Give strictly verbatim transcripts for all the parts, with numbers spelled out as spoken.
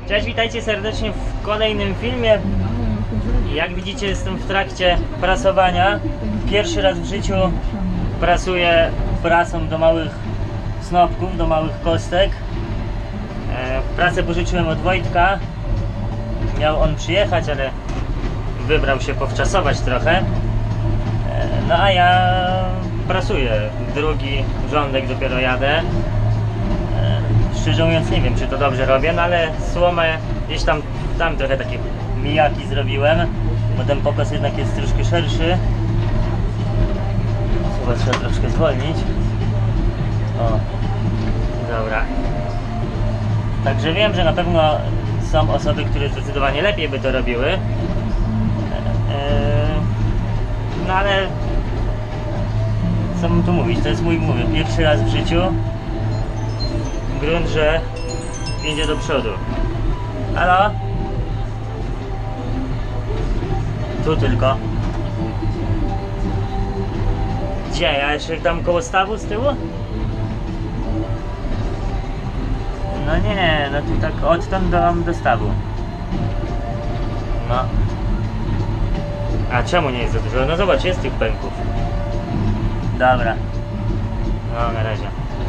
Cześć, witajcie serdecznie w kolejnym filmie. Jak widzicie, jestem w trakcie prasowania. Pierwszy raz w życiu prasuję prasą do małych snopków, do małych kostek. Prasę pożyczyłem od Wojtka. Miał on przyjechać, ale wybrał się powczasować trochę. No a ja prasuję. Drugi rządek dopiero jadę. Szczerze mówiąc nie wiem, czy to dobrze robię, no ale słomę gdzieś tam, tam trochę takie mijaki zrobiłem, bo ten pokos jednak jest troszkę szerszy. Chyba trzeba troszkę zwolnić. O, dobra. Także wiem, że na pewno są osoby, które zdecydowanie lepiej by to robiły. Eee, no ale co mam tu mówić, to jest mój, mówię, pierwszy raz w życiu. Grunt, że idzie do przodu. Halo? Tu tylko. Gdzie? Ja jeszcze tam koło stawu z tyłu? No nie, no tu tak odtąd do, do stawu. No. A czemu nie jest za dużo? No zobacz, jest tych pęków. Dobra. No na razie.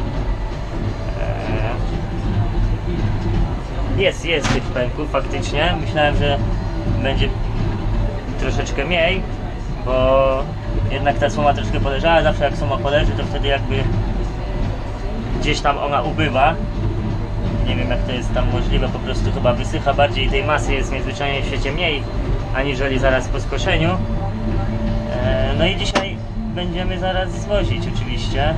Jest, jest tych pęków faktycznie. Myślałem, że będzie troszeczkę mniej, bo jednak ta słoma troszkę poleżała. Zawsze jak słoma poleży, to wtedy jakby gdzieś tam ona ubywa. Nie wiem, jak to jest tam możliwe, po prostu chyba wysycha bardziej, tej masy jest niezwyczajnie w świecie mniej aniżeli zaraz po skoszeniu. No i dzisiaj będziemy zaraz zwozić oczywiście.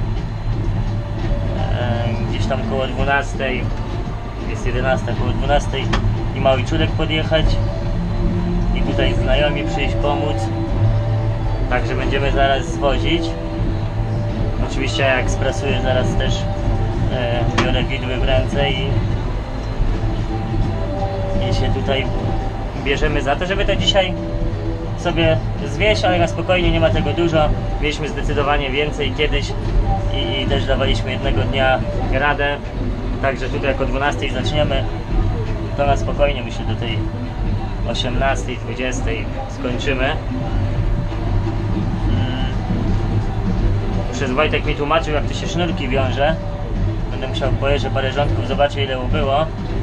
Gdzieś tam koło dwunastej. Jest jedenasta, koło dwunastej i ma ojczulek podjechać i tutaj znajomi przyjść pomóc, także będziemy zaraz zwozić. Oczywiście jak sprasuję, zaraz też e, biorę widły w ręce i, i się tutaj bierzemy za to, żeby to dzisiaj sobie zwieść, ale na spokojnie, nie ma tego dużo. Mieliśmy zdecydowanie więcej kiedyś i, i też dawaliśmy jednego dnia radę. Także tutaj jak o dwunastej zaczniemy, to na spokojnie myślę do tej osiemnastej, dwudziestej skończymy. Hmm. Przez Wojtek mi tłumaczył, jak to się sznurki wiąże. Będę musiał pojeżdżać parę rządków, zobaczę ile ubyło.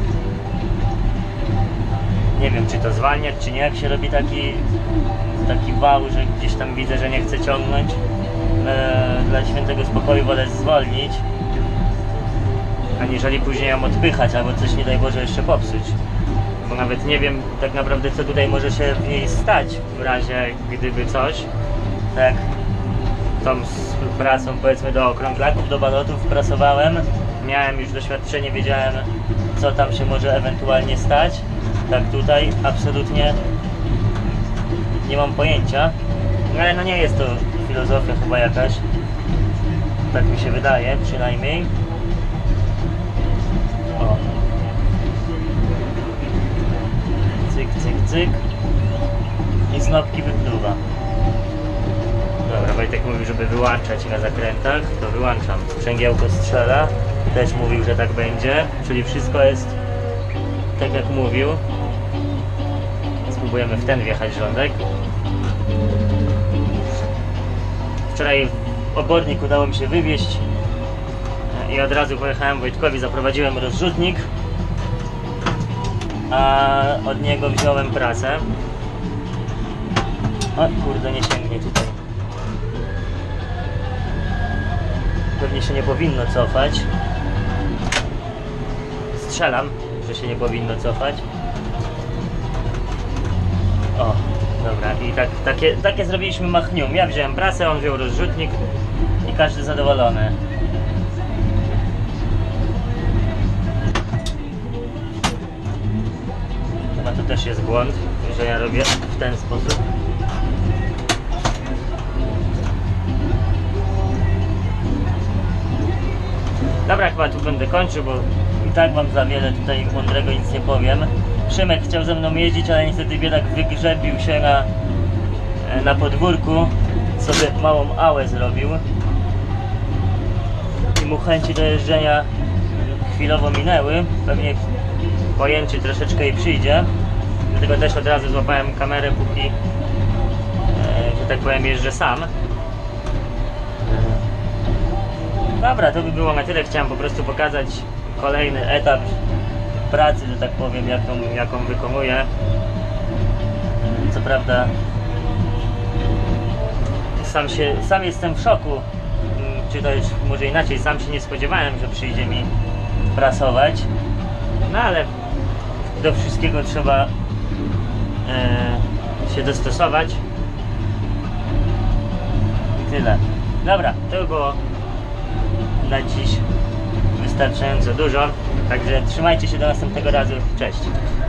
Nie wiem, czy to zwalniać, czy nie, jak się robi taki taki wał, że gdzieś tam widzę, że nie chce ciągnąć. Eee, dla świętego spokoju wolę zwolnić, aniżeli później ją odpychać, albo coś nie daj Boże jeszcze popsuć. Bo nawet nie wiem tak naprawdę, co tutaj może się w niej stać w razie gdyby coś. Tak tą z prasą, powiedzmy, do okrąglaków, do balotów prasowałem. Miałem już doświadczenie, wiedziałem, co tam się może ewentualnie stać. Tak tutaj absolutnie nie mam pojęcia. Ale no nie jest to filozofia chyba jakaś. Tak mi się wydaje przynajmniej. O. Cyk, cyk, cyk. I snopki wypluwa. Dobra, Wojtek mówił, żeby wyłączać na zakrętach, to wyłączam. Sprzęgiełko strzela, też mówił, że tak będzie. Czyli wszystko jest tak jak mówił. Spróbujemy w ten wjechać rządek. Wczoraj obornik udało mi się wywieźć i od razu pojechałem Wojtkowi, zaprowadziłem rozrzutnik, a od niego wziąłem prasę. O kurde, nie sięgnie tutaj. Pewnie się nie powinno cofać. Strzelam, że się nie powinno cofać. O, dobra, i tak, takie, takie zrobiliśmy machnium. Ja wziąłem prasę, on wziął rozrzutnik i każdy zadowolony. Chyba to też jest błąd, że ja robię w ten sposób. Dobra, chyba tu będę kończył, bo i tak wam za wiele tutaj mądrego nic nie powiem. Szymek chciał ze mną jeździć, ale niestety biedak wygrzebił się na, na podwórku, sobie małą ałę zrobił i mu chęci do jeżdżenia chwilowo minęły. Pewnie pojęczy troszeczkę i przyjdzie. Dlatego też od razu złapałem kamerę, póki, e, że tak powiem, jeżdżę sam. Dobra, to by było na tyle. Chciałem po prostu pokazać kolejny etap pracy, że tak powiem, jaką, jaką wykonuję. Co prawda sam, się, sam jestem w szoku, czy to już może inaczej, sam się nie spodziewałem, że przyjdzie mi prasować, no ale do wszystkiego trzeba e, się dostosować i tyle. Dobra, to było na dziś wystarczająco dużo, także trzymajcie się do następnego razu, cześć.